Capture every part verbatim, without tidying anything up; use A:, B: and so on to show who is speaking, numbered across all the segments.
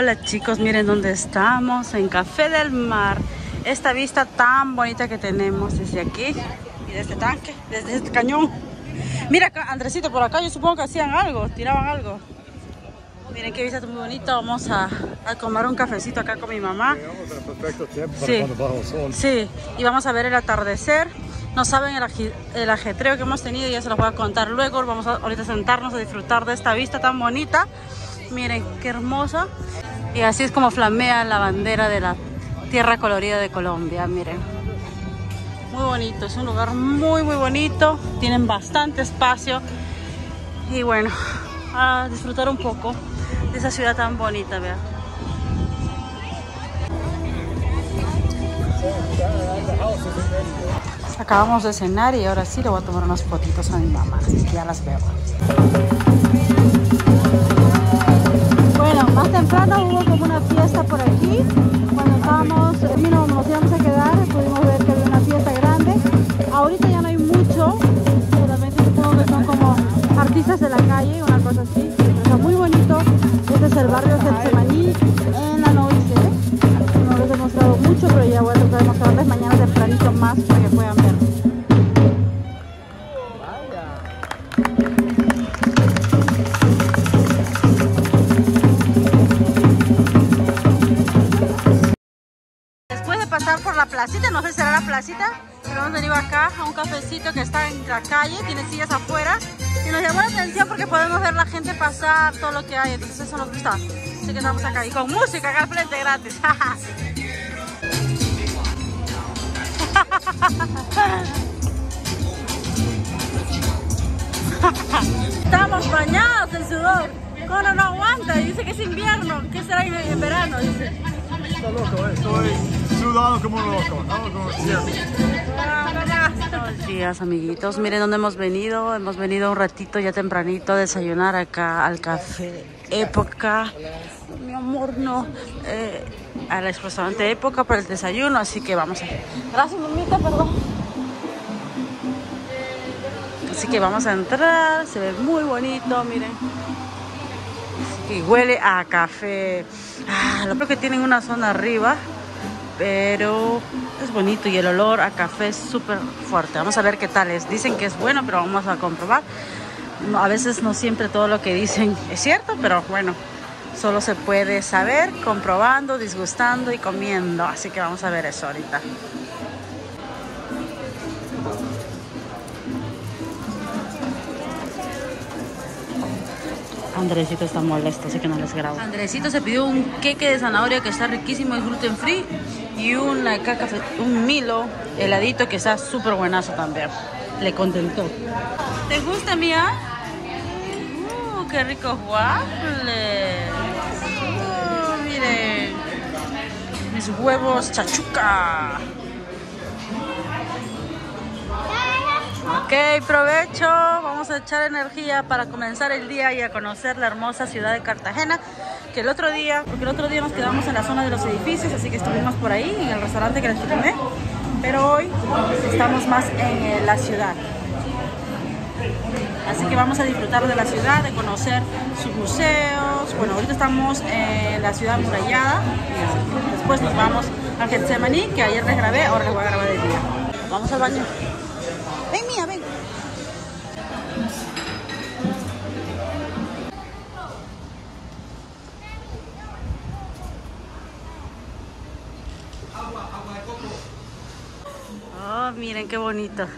A: Hola chicos, miren dónde estamos, en Café del Mar. Esta vista tan bonita que tenemos desde aquí y desde este tanque, desde este cañón. Mira acá, Andresito, por acá yo supongo que hacían algo, tiraban algo. Miren qué vista muy bonita. Vamos a, a tomar un cafecito acá con mi mamá. Sí, sí, y vamos a ver el atardecer. No saben el, el ajetreo que hemos tenido, ya se los voy a contar luego. Vamos a ahorita sentarnos a disfrutar de esta vista tan bonita. Miren qué hermosa. Y así es como flamea la bandera de la tierra colorida de Colombia. Miren, muy bonito, es un lugar muy muy bonito. Tienen bastante espacio. Y bueno, a disfrutar un poco de esa ciudad tan bonita, vean. Acabamos de cenar y ahora sí le voy a tomar unas fotitos a mi mamá, así que ya las veo. Bueno, más temprano hubo como una fiesta por aquí. Cuando estábamos, vino, nos íbamos a quedar, pudimos ver que había una fiesta grande. Ahorita ya no hay mucho, solamente supongo que son como artistas de la calle, una cosa así. Pero está muy bonito. Este es el barrio Getsemaní en la noche. No les he mostrado mucho, pero ya voy a tratar de mostrarles mañana tempranito más para que puedan ver. Después de pasar por la placita, no sé si será la placita, pero hemos venido acá a un cafecito que está en la calle, tiene sillas afuera y nos llamó la atención porque podemos ver la gente pasar, todo lo que hay, entonces eso nos gusta. Así que estamos acá y con música acá al frente gratis. Estamos bañados en sudor. Cono no aguanta y dice que es invierno. ¿Qué será en verano? Dice.
B: Está loco, eh. Estoy sudado como loco, ¿no? Como siempre.
A: Buenos días, amiguitos. Miren dónde hemos venido. Hemos venido un ratito ya tempranito a desayunar acá al Café Época. Mi amor, no. Eh, al restaurante Época para el desayuno, así que vamos a... Gracias, mamita, perdón. Así que vamos a entrar. Se ve muy bonito, miren. Y huele a café. Ah, lo creo que tienen una zona arriba, pero es bonito y el olor a café es súper fuerte. Vamos a ver qué tal es. Dicen que es bueno, pero vamos a comprobar. No, a veces no siempre todo lo que dicen es cierto, pero bueno, solo se puede saber comprobando, disgustando y comiendo. Así que vamos a ver eso ahorita. Andresito está molesto, así que no les grabo. Andresito se pidió un queque de zanahoria que está riquísimo, es gluten free, y una caca, un Milo heladito que está súper buenazo también. Le contentó. ¿Te gusta, mía? Uh, qué ricos waffles. Uh, miren, mis huevos chachuca. Ok, provecho. Vamos a echar energía para comenzar el día y a conocer la hermosa ciudad de Cartagena. Que el otro día, porque el otro día nos quedamos en la zona de los edificios, así que estuvimos por ahí, en el restaurante que les filmé. Pero hoy estamos más en la ciudad. Así que vamos a disfrutar de la ciudad, de conocer sus museos. Bueno, ahorita estamos en la ciudad amurallada. Y después nos vamos al Getsemaní, que ayer les grabé, ahora les voy a grabar el día. Vamos al baño. Ven, mía, ven. Oh, miren qué bonito.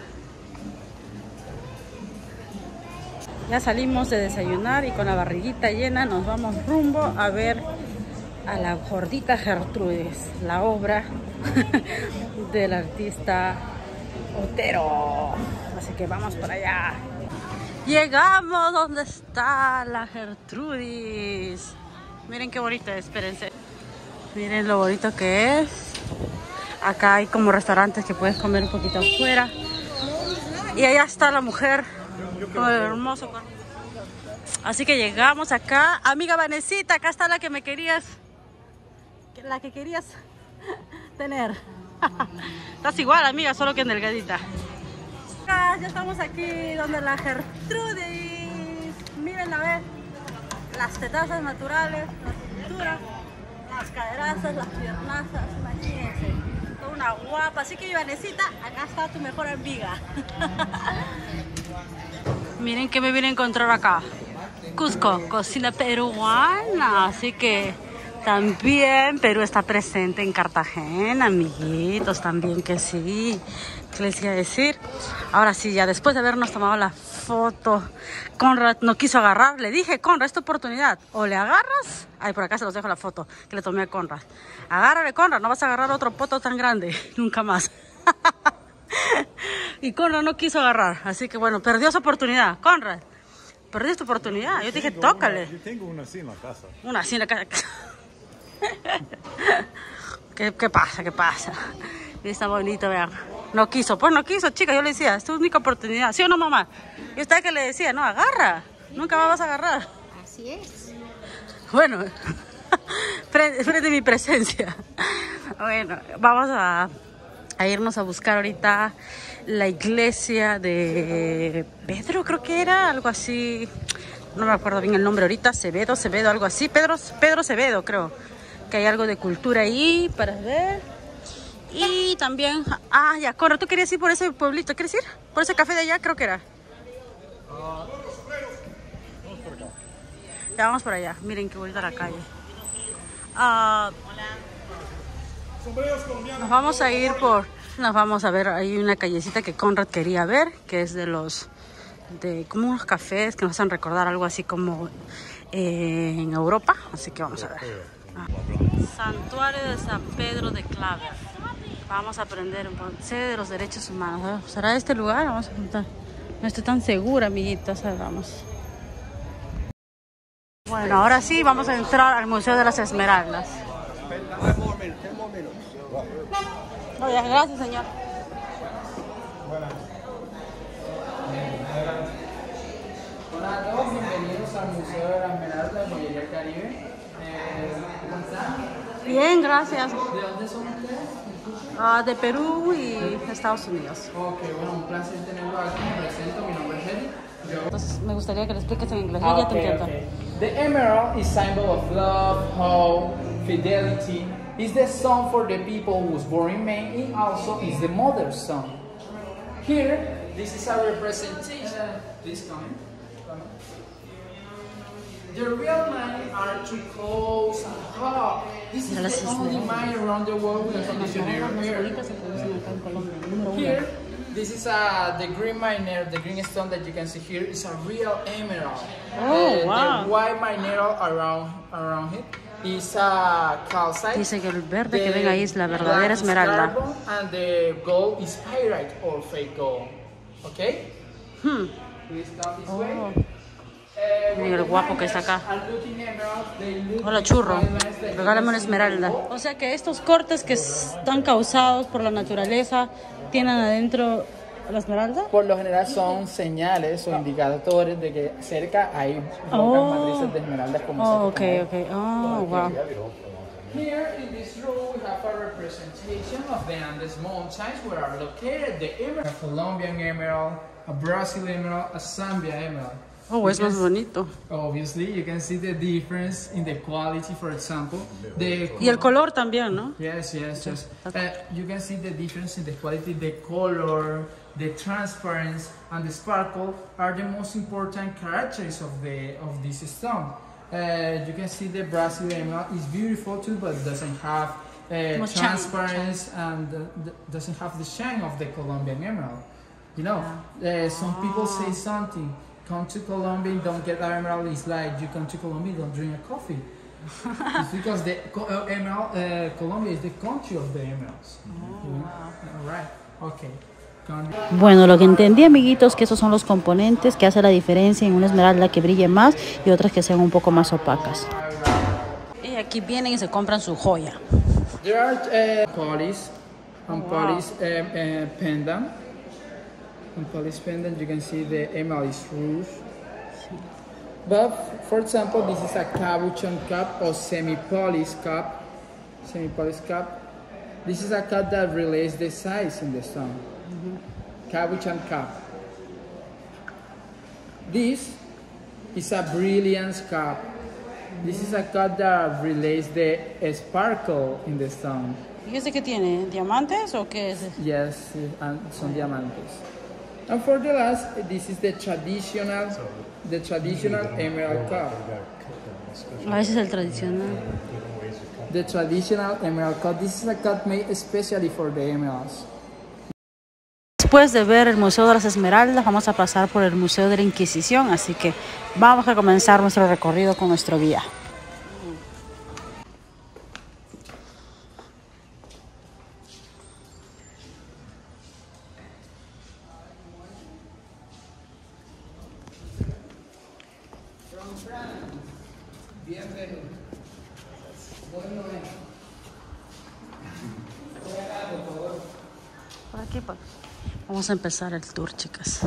A: Ya salimos de desayunar y con la barriguita llena nos vamos rumbo a ver a la gordita Gertrudis, la obra del artista Otero. Así que vamos para allá. Llegamos donde está la Gertrudis. Miren qué bonito, espérense. Miren lo bonito que es. Acá hay como restaurantes que puedes comer un poquito afuera. Y allá está la mujer. Todo hermoso. Así que llegamos acá. Amiga Vanesita, acá está la que me querías. La que querías tener. Estás igual, amiga, solo que en delgadita. Ya estamos aquí donde la Gertrudis. Miren a ver las tetazas naturales, la cintura. las caderazas, las piernazas, imagínense. Toda una guapa. Así que, Ivanecita, acá está tu mejor amiga. Miren que me vine a encontrar acá. Cusco, cocina peruana. Así que también Perú está presente en Cartagena, amiguitos, también que sí. ¿Qué les iba a decir? Ahora sí, ya después de habernos tomado la foto, Conrad no quiso agarrar. Le dije, Conrad, esta oportunidad. O le agarras. Ay, por acá se los dejo la foto que le tomé a Conrad. Agárrale, Conrad, no vas a agarrar otro poto tan grande. Nunca más. Y Conrad no quiso agarrar. Así que bueno, perdió su oportunidad. Conrad, perdiste tu oportunidad. Yo te dije, tócale.
B: Yo tengo una así en la casa.
A: Una así en la casa. ¿Qué, ¿Qué pasa? ¿Qué pasa? Y está bonito, vean. No quiso, pues no quiso, chica. Yo le decía, es tu única oportunidad. ¿Sí o no, mamá? Y usted que le decía, no, agarra. Nunca más vas a agarrar.
C: Así es.
A: Bueno, frente, frente a mi presencia. Bueno, vamos a, a irnos a buscar ahorita la iglesia de Pedro, creo que era, algo así. No me acuerdo bien el nombre ahorita. Acevedo, Acevedo, algo así. Pedro, Pedro Acevedo, creo. Que hay algo de cultura ahí para ver. Y también, ah, ya, Conrad, tú querías ir por ese pueblito, ¿quieres ir? Por ese café de allá, creo que era.
B: Uh, vamos por acá.
A: Ya vamos por allá, miren qué bonita la calle. Uh, nos vamos a ir por, nos vamos a ver, hay una callecita que Conrad quería ver, que es de los, de como unos cafés que nos hacen recordar algo así como eh, en Europa, así que vamos a ver. Ah. Santuario de San Pedro de Claver. Vamos a aprender un poco de los derechos humanos. ¿Será este lugar? Vamos a preguntar. No estoy tan segura, amiguitas. Vamos. Bueno, ahora sí vamos a entrar al Museo de las Esmeraldas. Oye, gracias, señor.
D: Hola a todos, bienvenidos al Museo de las Esmeraldas de Joyería del Caribe. Eh, ¿Cómo están?
A: Bien, gracias.
D: ¿De dónde son ustedes?
A: Uh, de Perú y Estados Unidos.
D: Ok, bueno, un placer tenerlo aquí. Me presento, mi nombre es Eddie. Yo...
A: Entonces me gustaría que le expliques en inglés.
D: Ah,
A: Yo ya te
D: okay,
A: entiendo.
D: okay. The emerald is symbol of love, hope, fidelity. It's the song for the people who was born in May, and also is the mother's song. Here, this is a representation. Please come in. Come in. The real mine are too close and hot. This is the only mine around the world with a conditioner here. Here, this is uh, the green miner, the green stone that you can see here is a real emerald.
A: Oh,
D: uh,
A: wow.
D: The white mineral around around it is a calcite.
A: Dice que el verde que ven ahí es la verdadera esmeralda.
D: And the gold is pyrite or fake gold. Okay?
A: Hmm.
D: Please come this
A: Oh.
D: way.
A: Miren el guapo que está acá. Hola, churro. Regálame una esmeralda. O sea que estos cortes que están causados por la naturaleza tienen adentro la esmeralda.
D: Por lo general son señales o indicadores de que cerca hay rocas
A: Oh.
D: matrices de esmeraldas como
A: Oh, ok,
D: cerca.
A: ok. Oh, wow.
D: Here in this room we have a representation of the Andes Mountains where are located the emerald, a Colombian emerald, a Brazilian emerald, a Zambia emerald.
A: Oh, es más bonito.
D: Obviously, you can see the difference in the quality, for example. The
A: Y el color también, ¿no?
D: Yes, yes, yes. Uh, you can see the difference in the quality, the color, the transparency, and the sparkle are the most important characteristics of the of this stone. Uh, you can see the Brazilian emerald is beautiful too, but it doesn't have uh,
A: Much
D: transparency and uh, doesn't have the shine of the Colombian emerald. You know, uh, some people say something. Come to Colombia, don't get an emerald. It's like you come to Colombia, don't drink a coffee. It's because the uh, emerald, uh, Colombia is the country of the emeralds. Oh, you know? All right. Okay.
A: Bueno, lo que entendí, amiguitos, que esos son los componentes que hacen la diferencia en una esmeralda que brille más y otras que sean un poco más opacas. Y aquí vienen y se compran su joya.
D: There are uh, polish and wow. polish um, uh, pendant. And polish pendant, you can see the emerald is rouge. But for example, this is a cabochon cup or semi-polished cup. Semi-polished cup. This is a cup that relays the size in the stone. Mm-hmm. Cabochon cup. This is a brilliance cup. This is a cut that relays the sparkle in the stone.
A: ¿Y ese qué tiene? ¿Diamantes o qué es?
D: Yes, and son diamantes. And for the last, this is the traditional, the traditional emerald cut.
A: Ah, ese es el tradicional.
D: The traditional emerald cut. This is a cut made especially for the emeralds.
A: Después de ver el Museo de las Esmeraldas, vamos a pasar por el Museo de la Inquisición, así que vamos a comenzar nuestro recorrido con nuestro guía. Por aquí, por... Vamos a empezar el tour, chicas.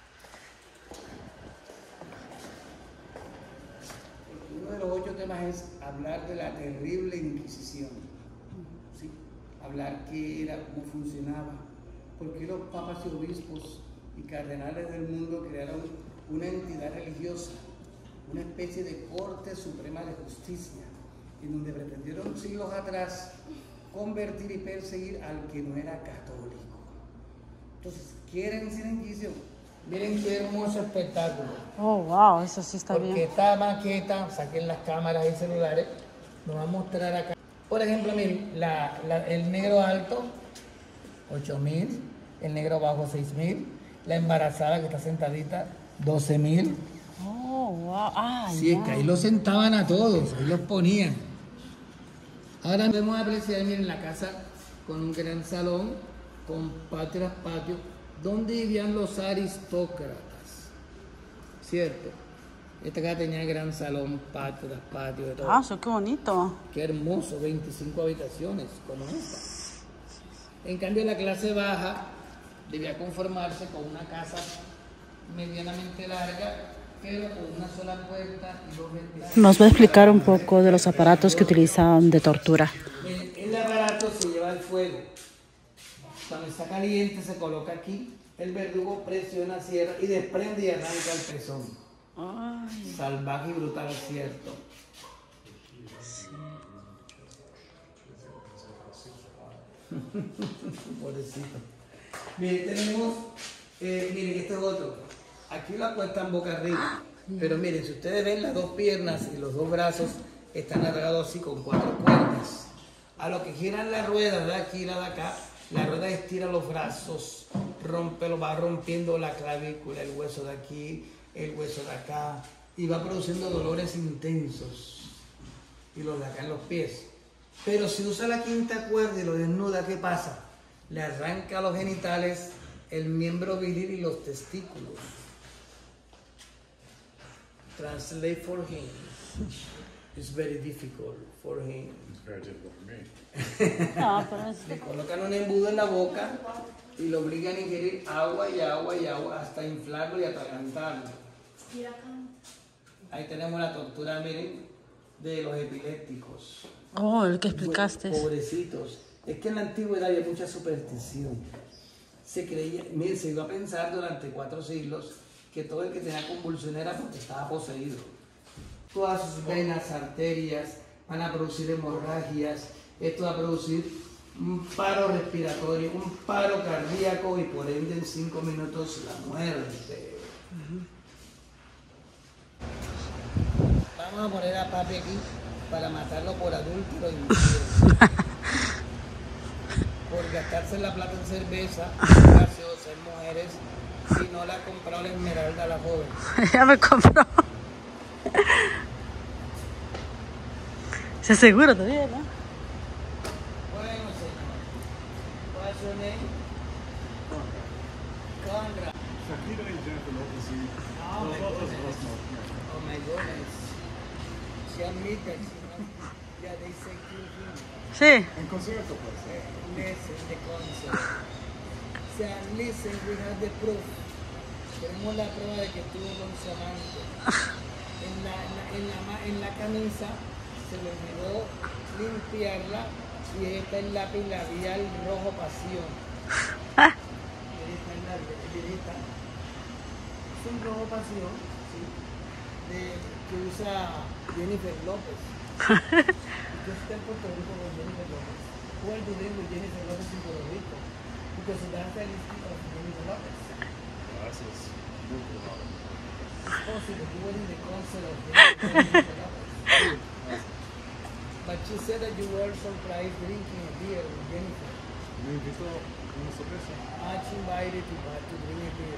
C: Uno de los ocho temas es hablar de la terrible Inquisición, ¿sí? Hablar qué era, cómo funcionaba, por qué los papas y obispos y cardenales del mundo crearon una entidad religiosa, una especie de corte suprema de justicia, en donde pretendieron siglos atrás convertir y perseguir al que no era católico. Entonces, ¿quieren decir Inquisición? Miren qué hermoso espectáculo.
A: Oh, wow, eso sí está
C: Porque
A: bien.
C: esta maqueta, saquen las cámaras y celulares, nos va a mostrar acá. Por ejemplo, miren, la, la, el negro alto, ocho mil, el negro bajo, seis mil, la embarazada que está sentadita, doce mil.
A: Oh, wow. Ah,
C: Sí,
A: ya.
C: es que ahí los sentaban a todos, ahí los ponían. Ahora vamos a apreciar, miren, la casa con un gran salón, con patio tras patio, donde vivían los aristócratas, ¿cierto? Esta casa tenía gran salón, patio tras patio, de todo.
A: Ah, eso qué bonito.
C: Qué hermoso, veinticinco habitaciones, como esta. En cambio, la clase baja debía conformarse con una casa medianamente larga, pero con una sola puerta y dos ventanas.
A: Nos va a explicar un poco de los aparatos que utilizaban de tortura.
C: El, el aparato se lleva al fuego. Cuando está caliente se coloca aquí, el verdugo presiona, cierra y desprende y arranca el pezón.
A: Ay.
C: Salvaje y brutal, ¿cierto? Pobrecito. Miren, tenemos, eh, miren, este es otro. Aquí lo acuestan boca arriba. Pero miren, si ustedes ven las dos piernas y los dos brazos están agarrados así con cuatro cuerdas. A lo que giran las ruedas de aquí y la de acá, la rueda estira los brazos, rompe, lo va rompiendo la clavícula, el hueso de aquí, el hueso de acá, y va produciendo dolores intensos. Y los de acá en los pies. Pero si usa la quinta cuerda y lo desnuda, ¿qué pasa? Le arranca los genitales, el miembro viril y los testículos. Translate for him. It's very difficult for him.
B: It's very difficult for me.
A: No, pero es...
C: Le colocan un embudo en la boca y lo obligan a ingerir agua y agua y agua hasta inflarlo y atragantarlo. Ahí tenemos la tortura, miren, de los epilépticos.
A: Oh, el que explicaste.
C: Pobrecitos. Es que en la antigüedad había mucha superstición. Se creía, miren, se iba a pensar durante cuatro siglos que todo el que tenía convulsión era porque estaba poseído. Todas sus venas, arterias van a producir hemorragias. Esto va a producir un paro respiratorio, un paro cardíaco y por ende en cinco minutos la muerte. Vamos a poner a papi aquí para matarlo por adúltero y mujer. Por gastarse la plata en cerveza, gaseosa, en mujeres, y no la compró la Esmeralda a la joven.
A: Ya me compró. Se asegura todavía, ¿no?
C: Bueno, señor. What's your name? Conrad.
B: Shakira y Jennifer Lopez, sí.
C: Oh, my
B: Los otros
C: goodness.
B: dos no.
C: Oh my goodness. She admitted, you know. Yeah, they say kill him.
A: Sí.
B: En concierto, pues.
C: Listen, the concert. Say, listen, we have the proof. Tenemos la prueba de que estuvo con su amante. En la, en la, en la, ma- en la camisa se le olvidó limpiarla y está el lápiz labial rojo pasión. Ahí está el lápiz, ahí está. Es un rojo pasión, sí. de, que usa Jennifer López. Yo estoy en Puerto Rico con Jennifer López. Who are you doing with Jennifer López in Puerto Rico? Because that's the list of Jennifer López.
B: Gracias. Muito bom.
C: It's possible you were in the concert of Jennifer López. But she said that you were surprised drinking a beer with Jennifer.
B: Me invitó uma sorpresa.
C: Ah, she invited you to drink a beer.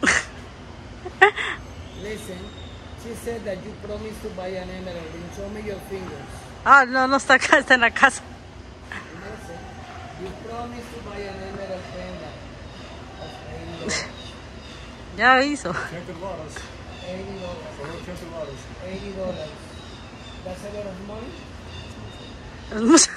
C: Listen, she said that you promised to buy an emerald ring. Show me your fingers.
A: Ah, no, no está acá, está en la casa.
C: Listen, you promised to buy an emerald pendant of eighty dollars.
A: Ya hizo.
B: ochenta dólares.
C: eighty dollars.
B: Só ochenta dólares.
C: eighty dollars. That's a lot of money.
A: Es mucho.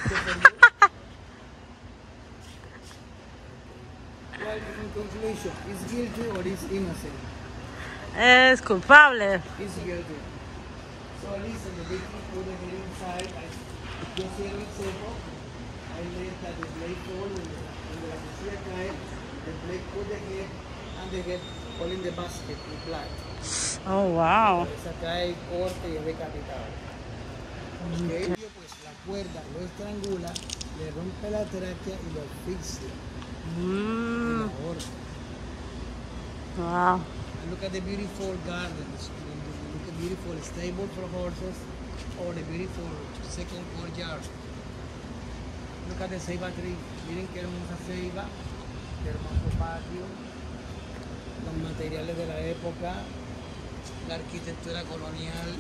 C: Well, in conclusion, is guilty or is innocent?
A: Es culpable.
C: Is guilty. So listen, the big put the head inside. I just here el cepo. I let that the blade fall in the, in the cosilla cae. The blade put the head and the head all in the basket with blood.
A: Oh, wow.
C: Esa cae corte y es decapitado. Okay. Pues la cuerda lo estrangula, le rompe la tráquea y lo asfixia.
A: Mm,
C: La aorta.
A: wow.
C: And look at the beautiful gardens, look at the beautiful stable for horses or the beautiful second courtyard. Look at the ceiba tree. Miren qué hermosa ceiba, qué hermoso patio, los materiales de la época, la arquitectura colonial.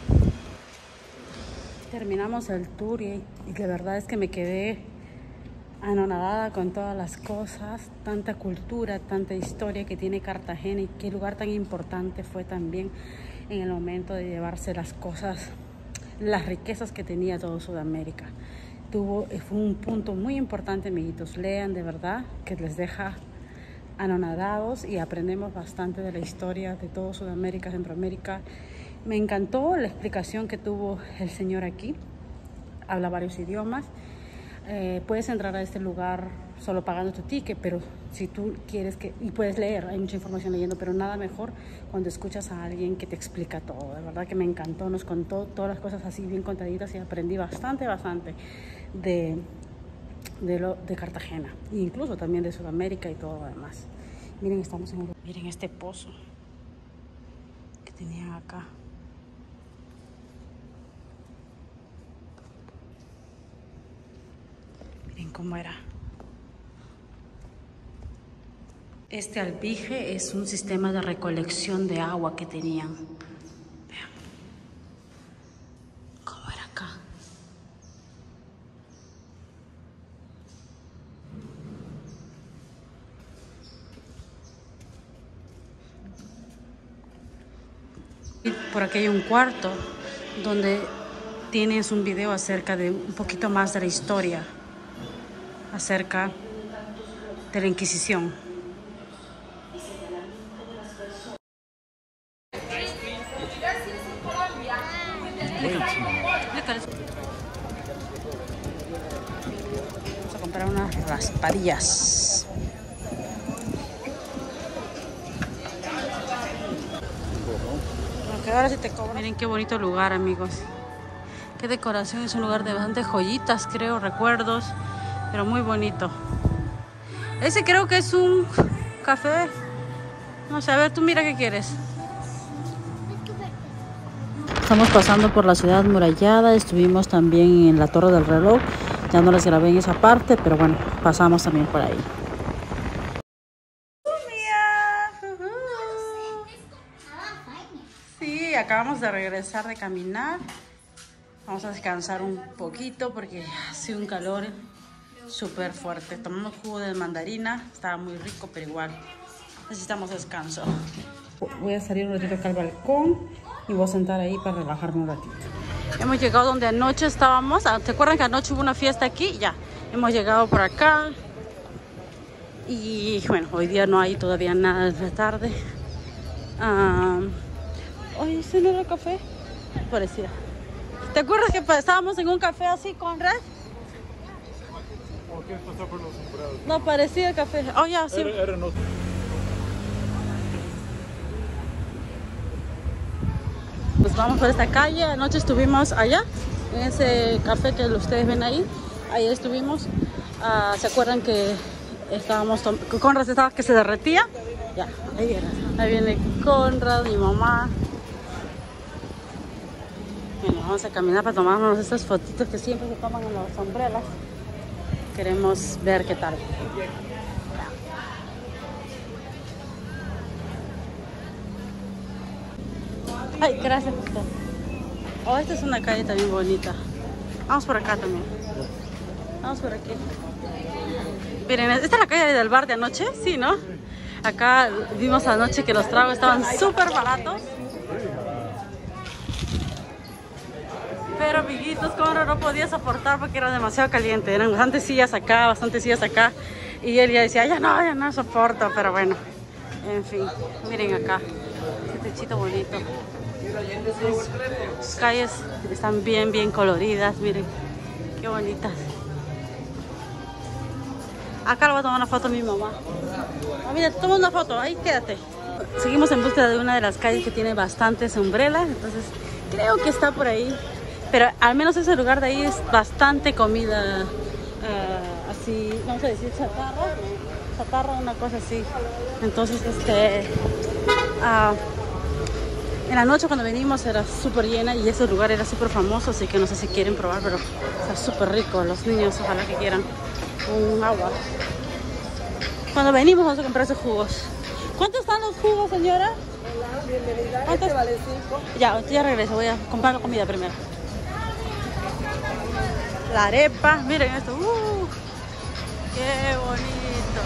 A: Terminamos el tour y, y la verdad es que me quedé anonadada con todas las cosas, tanta cultura, tanta historia que tiene Cartagena y qué lugar tan importante fue también en el momento de llevarse las cosas, las riquezas que tenía todo Sudamérica. Tuvo, fue un punto muy importante, amiguitos. Lean, de verdad, que les deja anonadados y aprendemos bastante de la historia de todo Sudamérica, Centroamérica. Me encantó la explicación que tuvo el señor aquí. Habla varios idiomas. Eh, puedes entrar a este lugar solo pagando tu ticket, pero si tú quieres que... Y puedes leer, hay mucha información leyendo, pero nada mejor cuando escuchas a alguien que te explica todo. De verdad que me encantó, nos contó todas las cosas así bien contaditas y aprendí bastante, bastante de, de, lo, de Cartagena. E incluso también de Sudamérica y todo lo demás. Miren, estamos en... Miren este pozo que tenían acá. Miren cómo era. Este albije es un sistema de recolección de agua que tenían. Vean cómo era acá. Y por aquí hay un cuarto donde tienes un video acerca de un poquito más de la historia acerca de la Inquisición. Vamos a comprar unas raspadillas. Aunque ahora sí te cobran. Miren qué bonito lugar, amigos. Qué decoración, es un lugar de bastantes joyitas, creo, recuerdos. Pero muy bonito. Ese creo que es un café. No sé, a ver, tú mira qué quieres. Estamos pasando por la ciudad murallada. Estuvimos también en la Torre del Reloj. Ya no les grabé en esa parte, pero bueno, pasamos también por ahí. Sí, acabamos de regresar de caminar. Vamos a descansar un poquito porque hace un calor súper fuerte. Tomamos jugo de mandarina, estaba muy rico, pero igual necesitamos descanso. Voy a salir un ratito acá al balcón y voy a sentar ahí para relajarme un ratito. Hemos llegado donde anoche estábamos. ¿Te acuerdan que anoche hubo una fiesta aquí? Ya, hemos llegado por acá. Y bueno, hoy día no hay todavía nada de la tarde. Um, Oye, ¿ese no era el café? Parecía. ¿Te acuerdas que estábamos en un café así con Red?
B: ¿Por qué pasó por los sombreros?
A: No, parecía el café. Oh, ya, sí.
B: Era, era no...
A: Pues nos vamos por esta calle. Anoche estuvimos allá, en ese café que ustedes ven ahí. Ahí estuvimos. Uh, ¿Se acuerdan que estábamos, Conrad estaba que se derretía? Ya, ahí viene. Ahí viene Conrad, mi mamá. Bueno, vamos a caminar para tomarnos estas fotitos que siempre se toman en las sombreras. Queremos ver qué tal. Ay, gracias. Oh, esta es una calle también bonita. Vamos por acá también. Vamos por aquí. Miren, ¿esta es la calle del bar de anoche? Sí, ¿no? Acá vimos anoche que los tragos estaban súper baratos. Pero, amiguitos, Conrad no podía soportar porque era demasiado caliente. Eran bastantes sillas acá, bastantes sillas acá. Y él ya decía, ya no, ya no soporto. Pero bueno, en fin, miren acá. Este techito bonito. Las calles están bien, bien coloridas. Miren, qué bonitas. Acá le voy a tomar una foto a mi mamá. Ah, mira, toma una foto, ahí quédate. Seguimos en búsqueda de una de las calles que tiene bastantes umbrelas. Entonces, creo que está por ahí. Pero al menos ese lugar de ahí es bastante comida, uh, así, vamos a decir, chatarra, chatarra, una cosa así. Entonces, este, uh, en la noche cuando venimos era súper llena y ese lugar era súper famoso, así que no sé si quieren probar, pero está súper rico. Los niños, ojalá que quieran un agua. Cuando venimos vamos a comprar esos jugos. ¿Cuántos están los jugos, señora?
E: Hola, bienvenida.
A: ¿Cuántos?
E: Este vale cinco.
A: Ya, ya regreso, voy a comprar la comida primero. La arepa, miren esto, uh, qué bonito.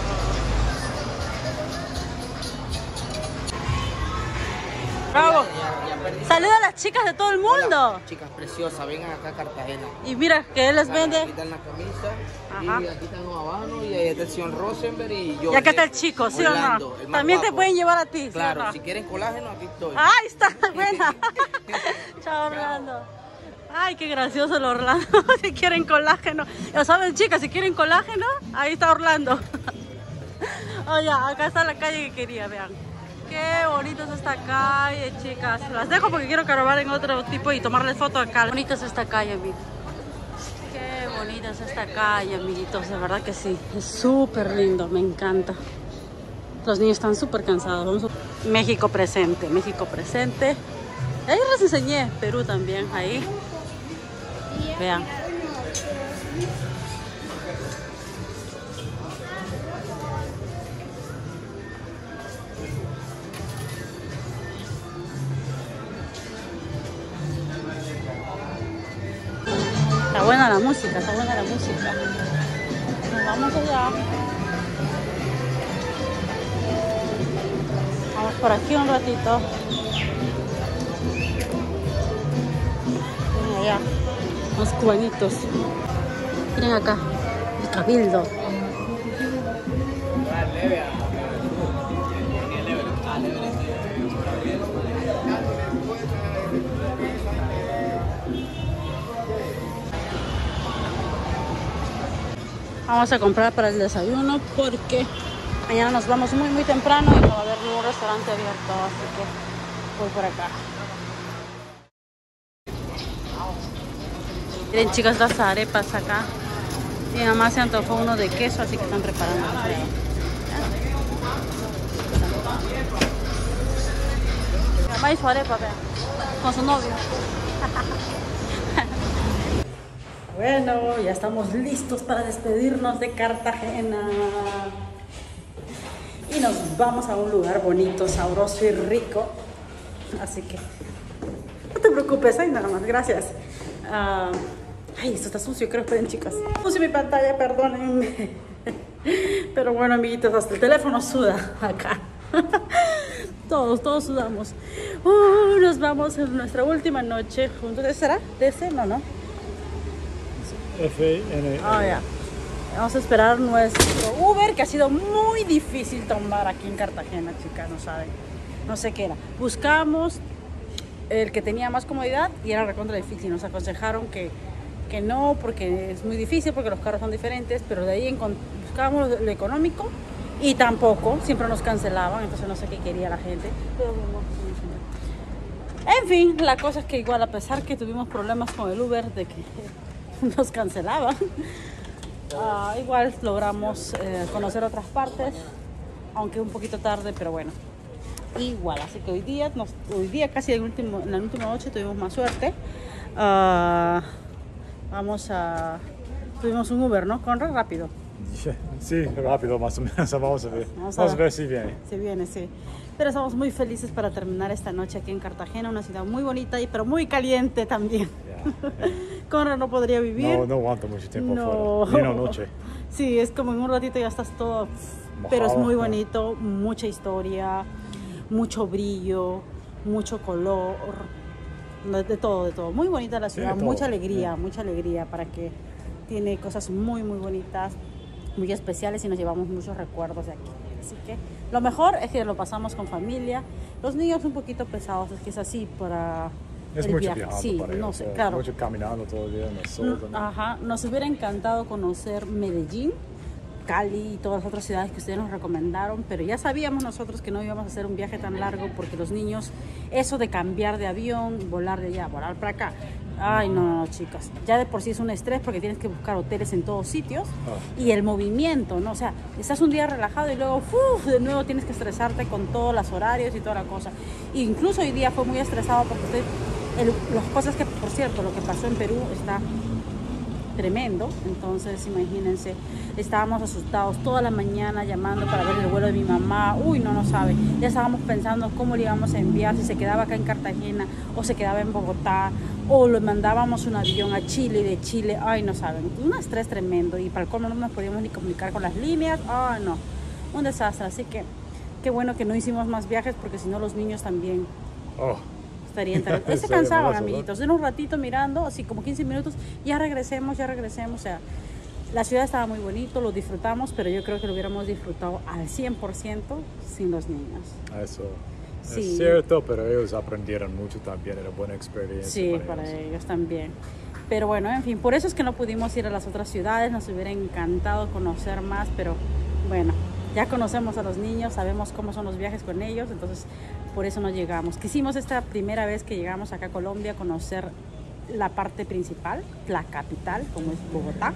A: Bravo. Saluda a las chicas de todo el mundo.
F: Hola, chicas preciosas, vengan acá a Cartagena.
A: Y mira que él les vende.
F: Aquí están la camisa.
A: Ajá.
F: Y aquí están los habanos y ahí está el señor Rosenberg y yo.
A: Y acá está el chico, ¿sí
F: Orlando,
A: o no?
F: el más
A: También te
F: guapo.
A: pueden llevar a ti, ¿sí
F: Claro,
A: o no?
F: si quieren colágeno, aquí estoy.
A: Ahí está, buena. Chao, Orlando. Ay, qué gracioso el Orlando. Si quieren colágeno. Ya saben, chicas, si quieren colágeno, ahí está Orlando. Oye, acá está la calle que quería, vean. Qué bonita es esta calle, chicas. Las dejo porque quiero grabar en otro tipo y tomarles foto acá. Qué bonita es esta calle, amigos. Qué bonita es esta calle, amiguitos. De verdad que sí. Es súper lindo, me encanta. Los niños están súper cansados. Vamos a... México presente, México presente. Ahí les enseñé, Perú también, ahí. Vean. Está buena la música, está buena la música. Nos vamos allá. Vamos por aquí un ratito. Miren allá, los cubanitos. Miren acá, el cabildo. Vamos a comprar para el desayuno porque mañana nos vamos muy muy temprano y no va a haber ningún restaurante abierto, así que voy por acá. Miren, chicas, las arepas acá. Mi mamá se antojó uno de queso, así que están preparando. Mi mamá hizo arepa, vean, con su novio. Bueno, ya estamos listos para despedirnos de Cartagena. Y nos vamos a un lugar bonito, sabroso y rico. Así que no te preocupes, ahí nada más, gracias. Uh, ay, esto está sucio, creo, esperen, chicas. Puse mi pantalla, perdónenme. Pero bueno, amiguitos, hasta el teléfono suda acá. Todos, todos sudamos. Uh, nos vamos en nuestra última noche juntos. ¿De será? ¿De ese? No, no.
B: F N.
A: Oh, yeah. Vamos a esperar nuestro Uber, que ha sido muy difícil tomar aquí en Cartagena, chicas, no saben. No sé qué era. Buscamos el que tenía más comodidad y era recontra difícil. Nos aconsejaron que, que no, porque es muy difícil, porque los carros son diferentes, pero de ahí buscábamos lo económico y tampoco, siempre nos cancelaban, entonces no sé qué quería la gente. Pero bueno, En fin, la cosa es que igual a pesar que tuvimos problemas con el Uber de que nos cancelaban, uh, igual logramos eh, conocer otras partes, aunque un poquito tarde, pero bueno, igual. Así que hoy día, nos, hoy día casi el último, en la última noche tuvimos más suerte. Uh, vamos a... Tuvimos un Uber, ¿no? Conrad, rápido.
B: Sí, rápido más o menos, vamos a ver.
A: Vamos a
B: Vamos a
A: ver.
B: ver si viene.
A: Si viene, sí. Pero estamos muy felices para terminar esta noche aquí en Cartagena, una ciudad muy bonita y pero muy caliente también.
B: Yeah.
A: Conrad no podría vivir.
B: No, no aguanto mucho tiempo
A: No.
B: afuera, ni una noche.
A: Sí, es como en un ratito ya estás todo, pero es
B: Mojado,
A: muy
B: ¿no?
A: bonito, mucha historia, mucho brillo, mucho color, de, de todo, de todo. Muy bonita la
B: Sí,
A: ciudad,
B: de todo,
A: mucha alegría,
B: sí.
A: mucha alegría para que tiene cosas muy, muy bonitas, muy especiales y nos llevamos muchos recuerdos de aquí. Así que lo mejor es que lo pasamos con familia. Los niños un poquito pesados, es que es así para
B: Es
A: el
B: mucho
A: viaje.
B: viajando
A: Sí,
B: para ellos,
A: no sé,
B: eh,
A: claro.
B: mucho caminando todo el día en el sol.
A: Mm,
B: también.
A: Ajá, nos hubiera encantado conocer Medellín, Cali y todas las otras ciudades que ustedes nos recomendaron, pero ya sabíamos nosotros que no íbamos a hacer un viaje tan largo porque los niños, eso de cambiar de avión, volar de allá, volar para acá, ay no, no, no, chicas, ya de por sí es un estrés porque tienes que buscar hoteles en todos sitios
B: Ah.
A: y el movimiento, ¿no? O sea, estás un día relajado y luego ¡uf! De nuevo tienes que estresarte con todos los horarios y toda la cosa. E incluso hoy día fue muy estresado porque estoy, el, las cosas que, por cierto, lo que pasó en Perú está tremendo, entonces imagínense, estábamos asustados toda la mañana llamando para ver el vuelo de mi mamá, uy, no, no sabe, ya estábamos pensando cómo le íbamos a enviar, si se quedaba acá en Cartagena o se quedaba en Bogotá, o le mandábamos un avión a Chile y de Chile, ay, no saben, un estrés tremendo y para el colmo no nos podíamos ni comunicar con las líneas, ay, no, un desastre, así que qué bueno que no hicimos más viajes porque si no los niños también
B: Oh,
A: estarían tan... Se
B: Estaría
A: cansaban,
B: malazo, ¿no?
A: amiguitos. De un ratito mirando, así como quince minutos, ya regresemos, ya regresemos. O sea, la ciudad estaba muy bonito, lo disfrutamos, pero yo creo que lo hubiéramos disfrutado al cien por ciento sin los niños.
B: eso
A: Sí.
B: es cierto, pero ellos aprendieron mucho también, era buena experiencia.
A: Sí,
B: para
A: para
B: ellos.
A: ellos también. Pero bueno, en fin, por eso es que no pudimos ir a las otras ciudades, nos hubiera encantado conocer más, pero bueno, ya conocemos a los niños, sabemos cómo son los viajes con ellos, entonces por eso no llegamos. Quisimos esta primera vez que llegamos acá a Colombia conocer la parte principal, la capital, como es Bogotá.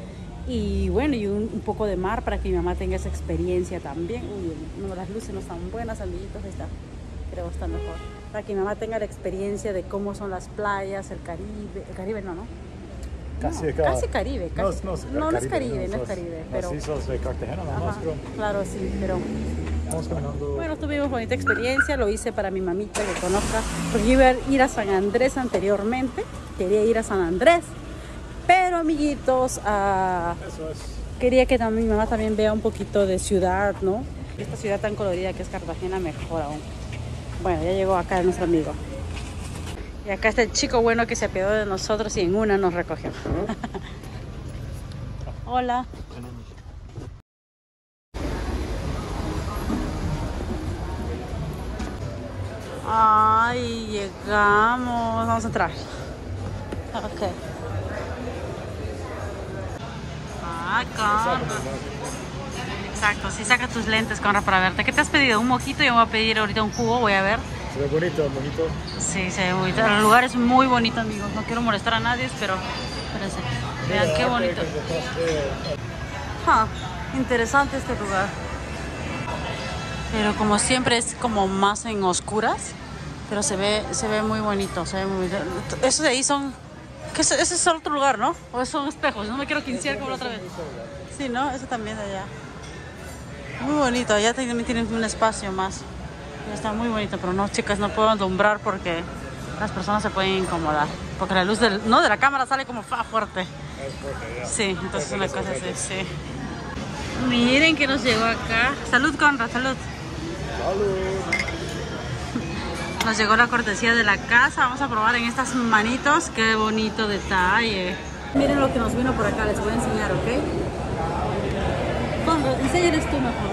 A: Y bueno, y un, un poco de mar para que mi mamá tenga esa experiencia también. Uy, no, las luces no están buenas, amiguitos, ahí está. Creo que está mejor. Para que mi mamá tenga la experiencia de cómo son las playas, el Caribe. El Caribe no, ¿no?
B: Casi,
A: No,
B: claro.
A: casi Caribe.
B: No,
A: Casi.
B: no, es
A: no, no es Caribe, no es
B: sos-
A: Caribe.
B: Las
A: Pero,
B: islas de Cartagena nada más,
A: ajá,
B: creo.
A: claro, sí, pero
B: Vamos caminando.
A: bueno, tuvimos bonita experiencia, lo hice para mi mamita que conozca, porque yo iba a ir a San Andrés anteriormente, quería ir a San Andrés, pero amiguitos, ah,
B: Eso es.
A: quería que también, mi mamá también vea un poquito de ciudad, ¿no? Esta ciudad tan colorida que es Cartagena, mejor aún. Bueno, ya llegó acá nuestro amigo. Y acá está el chico bueno que se apiadó de nosotros y en una nos recogió. Hola. Ay, llegamos. Vamos a entrar. Ok. Ah, Conrad. Exacto, sí, saca tus lentes, Conrad, para verte. ¿Qué te has pedido? ¿Un mojito? Yo me voy a pedir ahorita un jugo, voy a ver.
B: Se ve bonito, bonito.
A: Sí, se ve bonito. El lugar es muy bonito, amigos. No quiero molestar a nadie, pero espérense. Vean qué bonito. Ah, interesante este lugar. Pero como siempre es como más en oscuras, pero se ve, se ve muy bonito, se ve muy bonito. Esos de ahí son, ¿qué es? Ese es otro lugar, ¿no? O son espejos, no me quiero quincear como la otra vez. Sí, ¿no? Ese también de allá. Muy bonito, allá también tienen un espacio más. Está muy bonito, pero no, chicas, no puedo alumbrar porque las personas se pueden incomodar. Porque la luz del, no, de la cámara sale como fa fuerte. Sí, entonces una cosa así, sí. Miren que nos llegó acá. Salud, Conrad, salud. Nos llegó la cortesía de la casa. Vamos a probar en estas manitos. Qué bonito detalle. Miren lo que nos vino por acá. Les voy a enseñar, ¿ok? Conrad, enséñales tú mejor.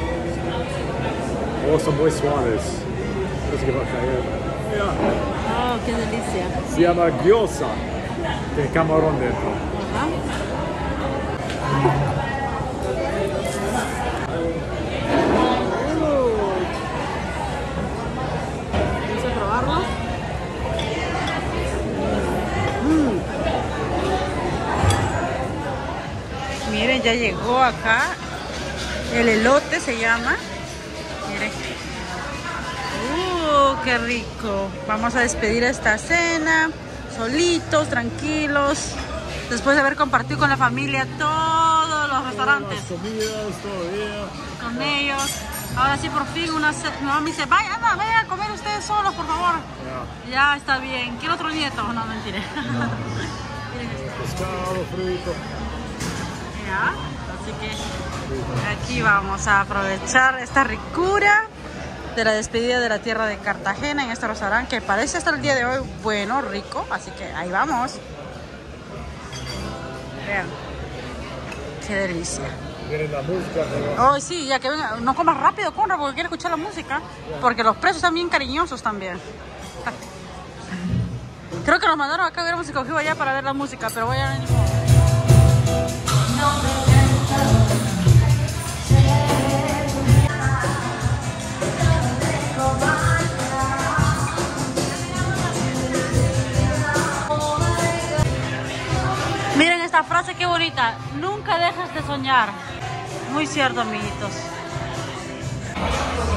B: Oh, son muy suaves. Parece que va a caer. Mira,
A: Oh, qué delicia.
B: se llama gyoza. Tiene camarón dentro.
A: Ajá. Vamos a probarlo. ya llegó acá. El elote se llama. Miren. Uh, qué rico. Vamos a despedir esta cena solitos, tranquilos, después de haber compartido con la familia todos los restaurantes.
B: Las comidas todavía.
A: Con ellos. Ahora sí, por fin, una ce- mi mamá me dice, vaya, anda, vayan a comer ustedes solos, por favor.
B: Ya.
A: Ya está bien. ¿Quiere otro nieto? No, mentira. Miren esto.
B: Pescado frito.
A: Ya, así que aquí vamos a aprovechar esta ricura de la despedida de la tierra de Cartagena en este restaurante que parece hasta el día de hoy bueno, rico, así que ahí vamos. Vean, qué delicia.
B: Miren la música. ¿No?
A: Oh, sí, ya que venga, no comas rápido, Conrad, porque quiere escuchar la música, porque los precios están bien cariñosos también. Creo que nos mandaron acá, hubiéramos escogido allá para ver la música, pero voy a... Miren esta frase, qué bonita. Nunca dejes de soñar. Muy cierto, amiguitos.